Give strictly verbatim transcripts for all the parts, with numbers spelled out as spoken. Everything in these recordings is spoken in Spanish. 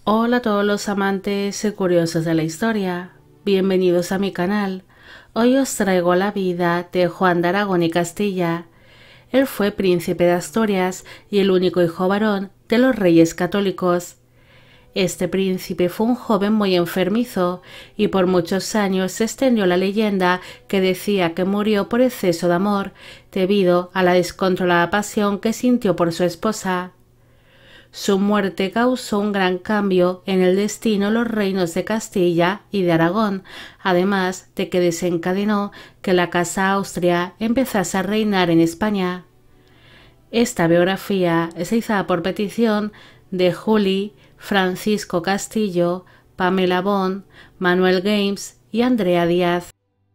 Hola a todos los amantes y curiosos de la historia, bienvenidos a mi canal. Hoy os traigo la vida de Juan de Aragón y Castilla. Él fue príncipe de Asturias y el único hijo varón de los reyes católicos. Este príncipe fue un joven muy enfermizo y por muchos años se extendió la leyenda que decía que murió por exceso de amor debido a la descontrolada pasión que sintió por su esposa. Su muerte causó un gran cambio en el destino de los reinos de Castilla y de Aragón, además de que desencadenó que la Casa Austria empezase a reinar en España. Esta biografía es realizada por petición de Juli, Francisco Castillo, Pamela Bon, Manuel Games y Andrea Díaz.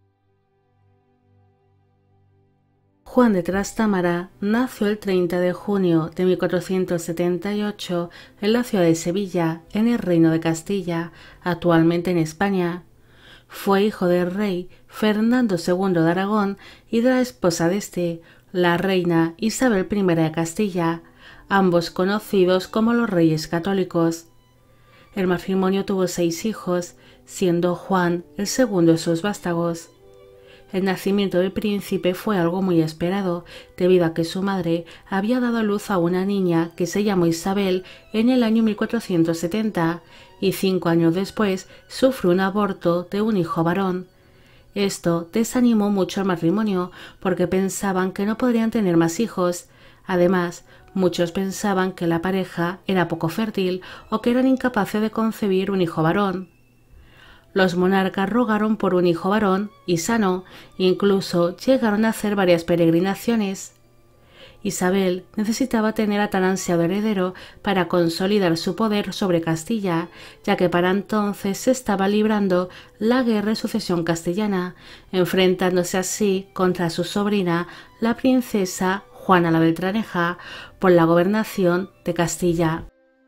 Juan de Trastámara nació el treinta de junio de mil cuatrocientos setenta y ocho en la ciudad de Sevilla, en el Reino de Castilla, actualmente en España. Fue hijo del rey Fernando segundo de Aragón y de la esposa de este, la reina Isabel primera de Castilla, ambos conocidos como los Reyes Católicos. El matrimonio tuvo seis hijos, siendo Juan el segundo de sus vástagos. El nacimiento del príncipe fue algo muy esperado, debido a que su madre había dado a luz a una niña que se llamó Isabel en el año mil cuatrocientos setenta, y cinco años después sufrió un aborto de un hijo varón. Esto desanimó mucho al matrimonio, porque pensaban que no podrían tener más hijos. Además, muchos pensaban que la pareja era poco fértil o que eran incapaces de concebir un hijo varón. Los monarcas rogaron por un hijo varón y sano, incluso llegaron a hacer varias peregrinaciones. Isabel necesitaba tener a tan ansiado heredero para consolidar su poder sobre Castilla, ya que para entonces se estaba librando la guerra de sucesión castellana, enfrentándose así contra su sobrina, la princesa Juana la Beltraneja, por la gobernación de Castilla.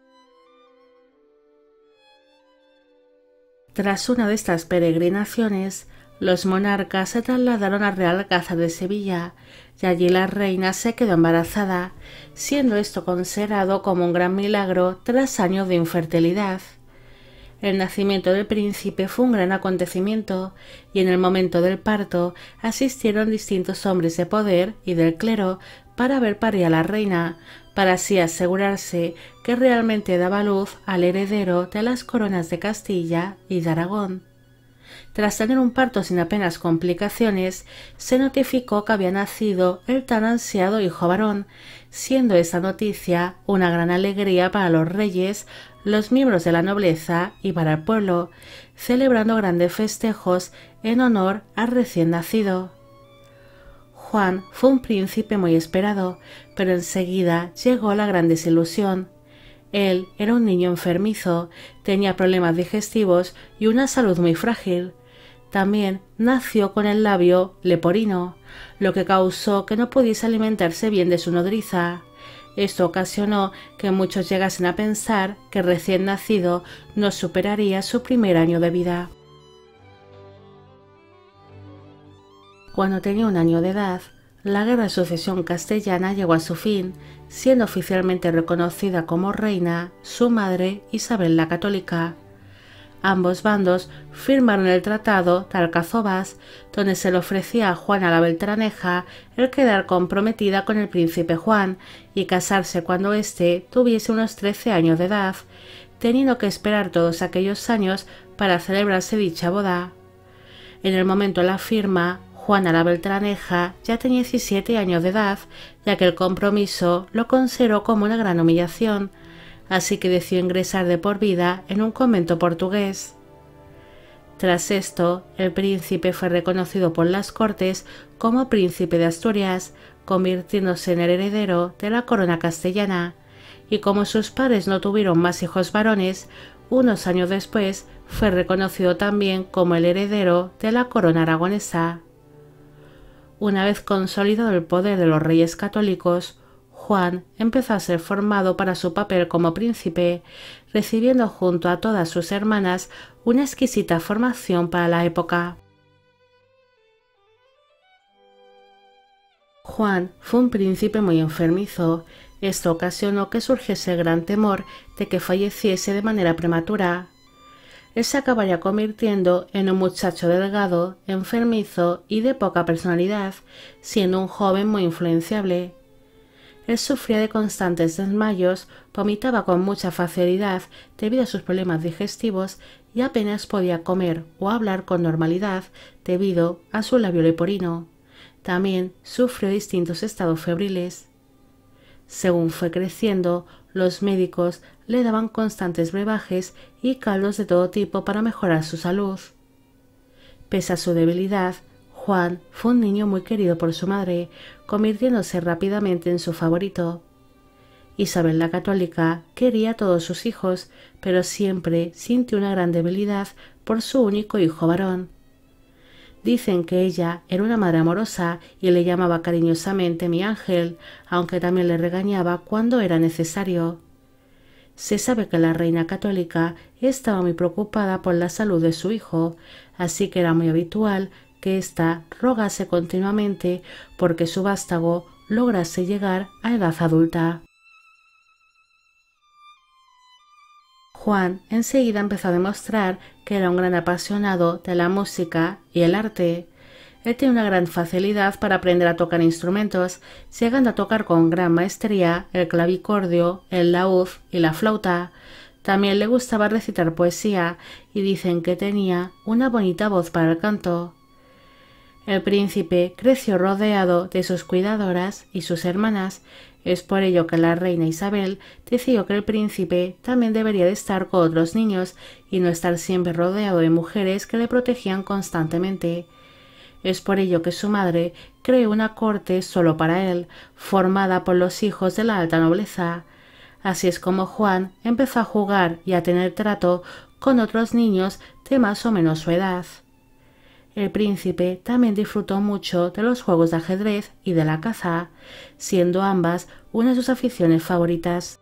Tras una de estas peregrinaciones, los monarcas se trasladaron al Real Alcázar de Sevilla, y allí la reina se quedó embarazada, siendo esto considerado como un gran milagro tras años de infertilidad. El nacimiento del príncipe fue un gran acontecimiento, y en el momento del parto asistieron distintos hombres de poder y del clero para ver parir a la reina, para así asegurarse que realmente daba luz al heredero de las coronas de Castilla y de Aragón. Tras tener un parto sin apenas complicaciones, se notificó que había nacido el tan ansiado hijo varón, siendo esa noticia una gran alegría para los reyes, los miembros de la nobleza y para el pueblo, celebrando grandes festejos en honor al recién nacido. Juan fue un príncipe muy esperado, pero enseguida llegó la gran desilusión. Él era un niño enfermizo, tenía problemas digestivos y una salud muy frágil. También nació con el labio leporino, lo que causó que no pudiese alimentarse bien de su nodriza. Esto ocasionó que muchos llegasen a pensar que recién nacido no superaría su primer año de vida. Cuando tenía un año de edad, la guerra de sucesión castellana llegó a su fin, siendo oficialmente reconocida como reina su madre Isabel la Católica. Ambos bandos firmaron el Tratado de Alcazovas, donde se le ofrecía a Juana la Beltraneja el quedar comprometida con el príncipe Juan y casarse cuando éste tuviese unos trece años de edad, teniendo que esperar todos aquellos años para celebrarse dicha boda. En el momento de la firma, Juana la Beltraneja ya tenía diecisiete años de edad, ya que el compromiso lo consideró como una gran humillación, así que decidió ingresar de por vida en un convento portugués. Tras esto, el príncipe fue reconocido por las Cortes como príncipe de Asturias, convirtiéndose en el heredero de la corona castellana, y como sus padres no tuvieron más hijos varones, unos años después fue reconocido también como el heredero de la corona aragonesa. Una vez consolidado el poder de los reyes católicos, Juan empezó a ser formado para su papel como príncipe, recibiendo junto a todas sus hermanas una exquisita formación para la época. Juan fue un príncipe muy enfermizo, Esto ocasionó que surgiese el gran temor de que falleciese de manera prematura. Él se acabaría convirtiendo en un muchacho delgado, enfermizo y de poca personalidad, siendo un joven muy influenciable. Él sufría de constantes desmayos, vomitaba con mucha facilidad debido a sus problemas digestivos y apenas podía comer o hablar con normalidad debido a su labio leporino. También sufrió distintos estados febriles. Según fue creciendo, los médicos le daban constantes brebajes y caldos de todo tipo para mejorar su salud. Pese a su debilidad, Juan fue un niño muy querido por su madre, convirtiéndose rápidamente en su favorito. Isabel la Católica quería a todos sus hijos, pero siempre sintió una gran debilidad por su único hijo varón. Dicen que ella era una madre amorosa y le llamaba cariñosamente mi ángel, aunque también le regañaba cuando era necesario. Se sabe que la reina católica estaba muy preocupada por la salud de su hijo, así que era muy habitual que ésta rogase continuamente porque su vástago lograse llegar a edad adulta. Juan enseguida empezó a demostrar que era un gran apasionado de la música y el arte. Él tiene una gran facilidad para aprender a tocar instrumentos, llegando a tocar con gran maestría el clavicordio, el laúd y la flauta. También le gustaba recitar poesía y dicen que tenía una bonita voz para el canto. El príncipe creció rodeado de sus cuidadoras y sus hermanas. Es por ello que la reina Isabel decidió que el príncipe también debería de estar con otros niños y no estar siempre rodeado de mujeres que le protegían constantemente. Es por ello que su madre creó una corte solo para él, formada por los hijos de la alta nobleza. Así es como Juan empezó a jugar y a tener trato con otros niños de más o menos su edad. El príncipe también disfrutó mucho de los juegos de ajedrez y de la caza, siendo ambas una de sus aficiones favoritas.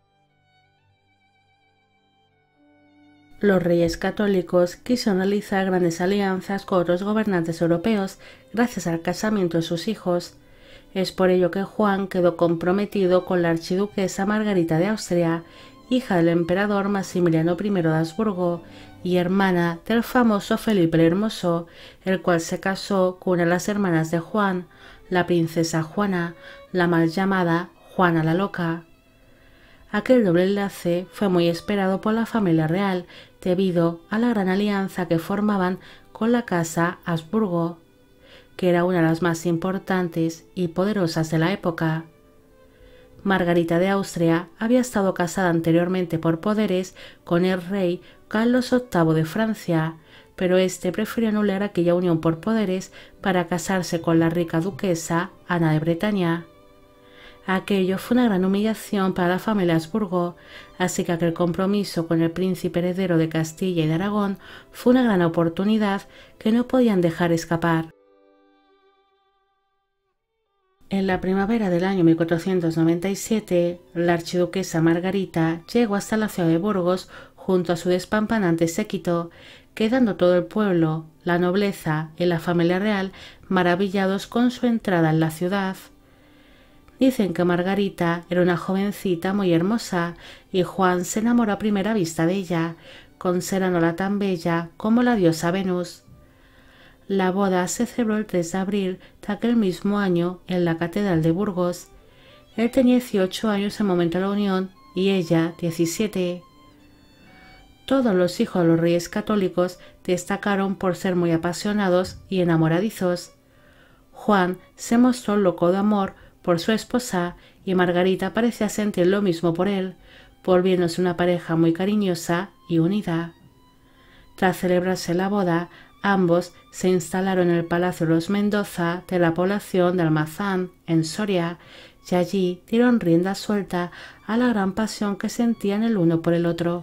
Los reyes católicos quisieron realizar grandes alianzas con otros gobernantes europeos gracias al casamiento de sus hijos. Es por ello que Juan quedó comprometido con la archiduquesa Margarita de Austria, hija del emperador Maximiliano primero de Habsburgo y hermana del famoso Felipe el Hermoso, el cual se casó con una de las hermanas de Juan, la princesa Juana, la mal llamada Juana la Loca. Aquel doble enlace fue muy esperado por la familia real debido a la gran alianza que formaban con la casa Habsburgo, que era una de las más importantes y poderosas de la época. Margarita de Austria había estado casada anteriormente por poderes con el rey Carlos octavo de Francia, pero éste prefirió anular aquella unión por poderes para casarse con la rica duquesa Ana de Bretaña. Aquello fue una gran humillación para la familia Habsburgo, así que aquel compromiso con el príncipe heredero de Castilla y de Aragón fue una gran oportunidad que no podían dejar escapar. En la primavera del año mil cuatrocientos noventa y siete, la archiduquesa Margarita llegó hasta la ciudad de Burgos junto a su despampanante séquito, quedando todo el pueblo, la nobleza y la familia real maravillados con su entrada en la ciudad. Dicen que Margarita era una jovencita muy hermosa y Juan se enamoró a primera vista de ella, considerándola tan bella como la diosa Venus. La boda se celebró el tres de abril de aquel mismo año en la Catedral de Burgos. Él tenía dieciocho años en el momento de la unión y ella diecisiete. Todos los hijos de los reyes católicos destacaron por ser muy apasionados y enamoradizos. Juan se mostró loco de amor por su esposa y Margarita parecía sentir lo mismo por él, volviéndose una pareja muy cariñosa y unida. Tras celebrarse la boda, ambos se instalaron en el Palacio de los Mendoza de la población de Almazán, en Soria, y allí dieron rienda suelta a la gran pasión que sentían el uno por el otro.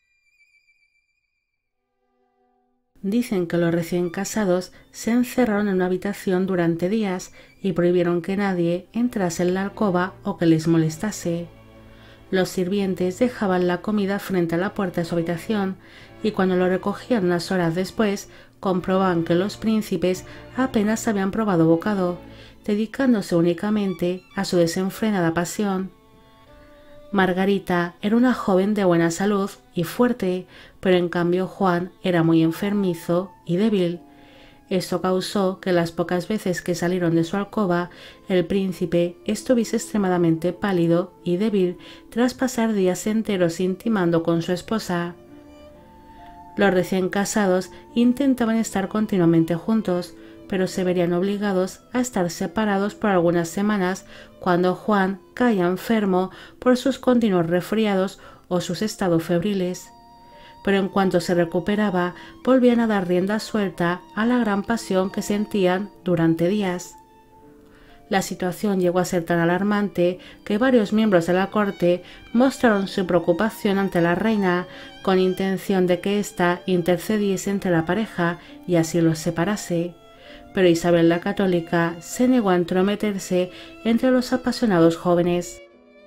Dicen que los recién casados se encerraron en una habitación durante días y prohibieron que nadie entrase en la alcoba o que les molestase. Los sirvientes dejaban la comida frente a la puerta de su habitación y cuando lo recogían unas horas después comprobaban que los príncipes apenas habían probado bocado, dedicándose únicamente a su desenfrenada pasión. Margarita era una joven de buena salud y fuerte, pero en cambio Juan era muy enfermizo y débil. Esto causó que las pocas veces que salieron de su alcoba, el príncipe estuviese extremadamente pálido y débil tras pasar días enteros intimando con su esposa. Los recién casados intentaban estar continuamente juntos, pero se verían obligados a estar separados por algunas semanas cuando Juan caía enfermo por sus continuos resfriados o sus estados febriles. Pero en cuanto se recuperaba, volvían a dar rienda suelta a la gran pasión que sentían durante días. La situación llegó a ser tan alarmante que varios miembros de la corte mostraron su preocupación ante la reina, con intención de que ésta intercediese entre la pareja y así los separase. Pero Isabel la Católica se negó a entrometerse entre los apasionados jóvenes.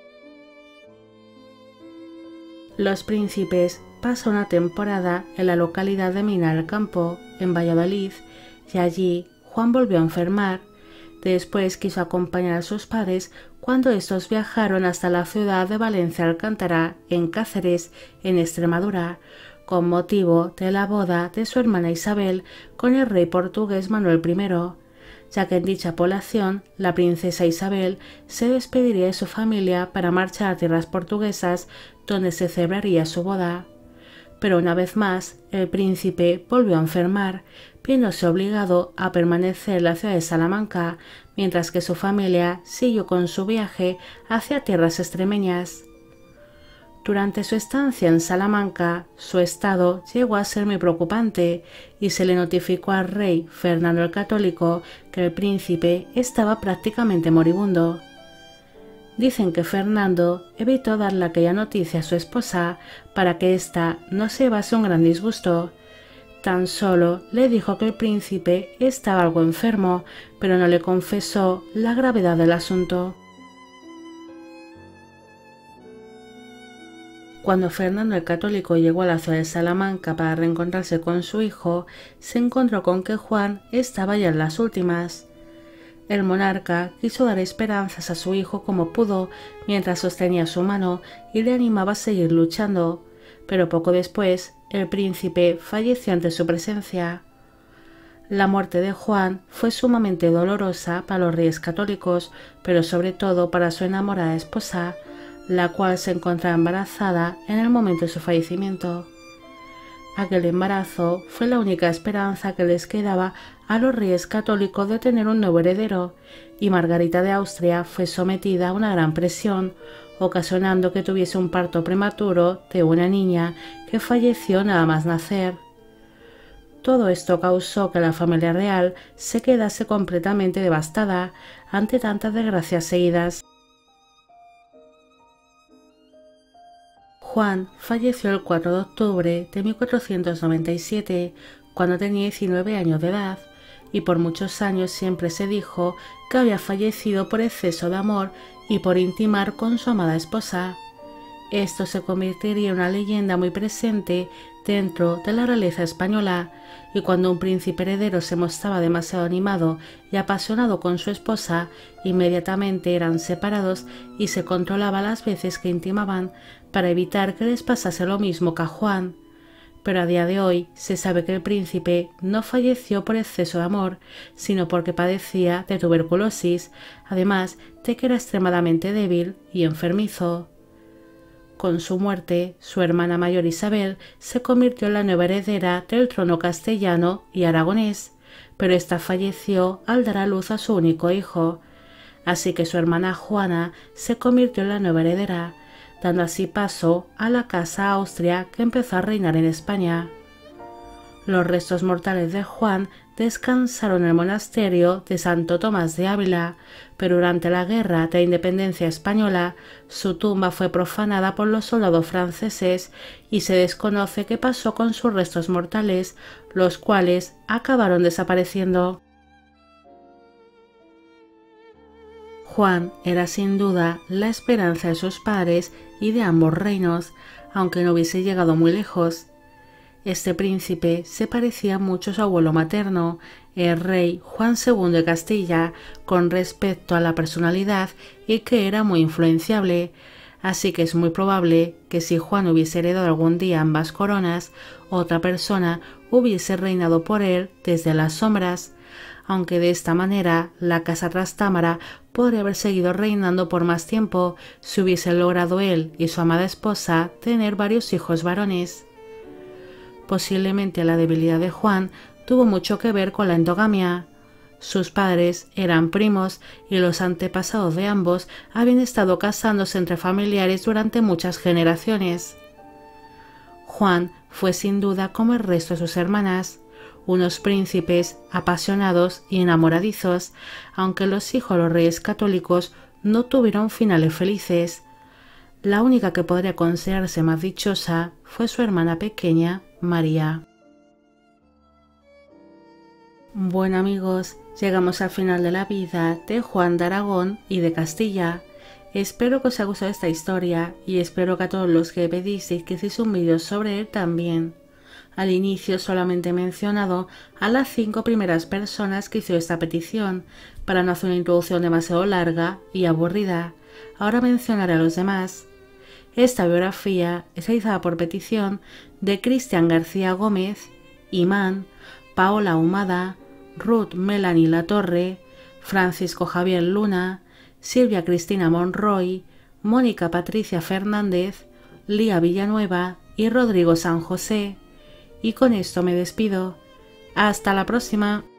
Los príncipes pasan una temporada en la localidad de Mina del Campo, en Valladolid, y allí Juan volvió a enfermar. Después quiso acompañar a sus padres cuando estos viajaron hasta la ciudad de Valencia Alcántara, en Cáceres, en Extremadura, con motivo de la boda de su hermana Isabel con el rey portugués Manuel primero, ya que en dicha población la princesa Isabel se despediría de su familia para marchar a tierras portuguesas donde se celebraría su boda. Pero una vez más el príncipe volvió a enfermar, viéndose obligado a permanecer en la ciudad de Salamanca, mientras que su familia siguió con su viaje hacia tierras extremeñas. Durante su estancia en Salamanca, su estado llegó a ser muy preocupante y se le notificó al rey Fernando el Católico que el príncipe estaba prácticamente moribundo. Dicen que Fernando evitó darle aquella noticia a su esposa para que ésta no se llevase un gran disgusto. Tan solo le dijo que el príncipe estaba algo enfermo, pero no le confesó la gravedad del asunto. Cuando Fernando el Católico llegó a la ciudad de Salamanca para reencontrarse con su hijo, se encontró con que Juan estaba ya en las últimas. El monarca quiso dar esperanzas a su hijo como pudo, mientras sostenía su mano y le animaba a seguir luchando, pero poco después el príncipe falleció ante su presencia. La muerte de Juan fue sumamente dolorosa para los reyes católicos, pero sobre todo para su enamorada esposa, la cual se encontraba embarazada en el momento de su fallecimiento. Aquel embarazo fue la única esperanza que les quedaba a los reyes católicos de tener un nuevo heredero, y Margarita de Austria fue sometida a una gran presión, ocasionando que tuviese un parto prematuro de una niña que falleció nada más nacer. Todo esto causó que la familia real se quedase completamente devastada ante tantas desgracias seguidas. Juan falleció el cuatro de octubre de mil cuatrocientos noventa y siete, cuando tenía diecinueve años de edad, y por muchos años siempre se dijo que había fallecido por exceso de amor y por intimar con su amada esposa. Esto se convertiría en una leyenda muy presente dentro de la realeza española, y cuando un príncipe heredero se mostraba demasiado animado y apasionado con su esposa, inmediatamente eran separados y se controlaba las veces que intimaban para evitar que les pasase lo mismo que a Juan. Pero a día de hoy se sabe que el príncipe no falleció por exceso de amor, sino porque padecía de tuberculosis, además de que era extremadamente débil y enfermizo. Con su muerte, su hermana mayor Isabel se convirtió en la nueva heredera del trono castellano y aragonés, pero ésta falleció al dar a luz a su único hijo, así que su hermana Juana se convirtió en la nueva heredera, dando así paso a la casa Austria que empezó a reinar en España. Los restos mortales de Juan descansaron en el monasterio de Santo Tomás de Ávila, pero durante la Guerra de la Independencia Española su tumba fue profanada por los soldados franceses y se desconoce qué pasó con sus restos mortales, los cuales acabaron desapareciendo. Juan era sin duda la esperanza de sus padres y de ambos reinos, aunque no hubiese llegado muy lejos. Este príncipe se parecía mucho a su abuelo materno, el rey Juan segundo de Castilla, con respecto a la personalidad y que era muy influenciable, así que es muy probable que si Juan hubiese heredado algún día ambas coronas, otra persona hubiese reinado por él desde las sombras, aunque de esta manera la casa Trastámara podría haber seguido reinando por más tiempo si hubiese logrado él y su amada esposa tener varios hijos varones. Posiblemente la debilidad de Juan tuvo mucho que ver con la endogamia. Sus padres eran primos y los antepasados de ambos habían estado casándose entre familiares durante muchas generaciones. Juan fue sin duda como el resto de sus hermanas, unos príncipes apasionados y enamoradizos, aunque los hijos de los reyes católicos no tuvieron finales felices. La única que podría considerarse más dichosa fue su hermana pequeña, María. Bueno amigos, llegamos al final de la vida de Juan de Aragón y de Castilla. Espero que os haya gustado esta historia y espero que a todos los que pedisteis que hiciese un vídeo sobre él también. Al inicio solamente he mencionado a las cinco primeras personas que hicieron esta petición, para no hacer una introducción demasiado larga y aburrida. Ahora mencionaré a los demás. Esta biografía es realizada por petición de Cristian García Gómez, Imán, Paola Ahumada, Ruth Melanie Latorre, Francisco Javier Luna, Silvia Cristina Monroy, Mónica Patricia Fernández, Lía Villanueva y Rodrigo San José. Y con esto me despido. Hasta la próxima.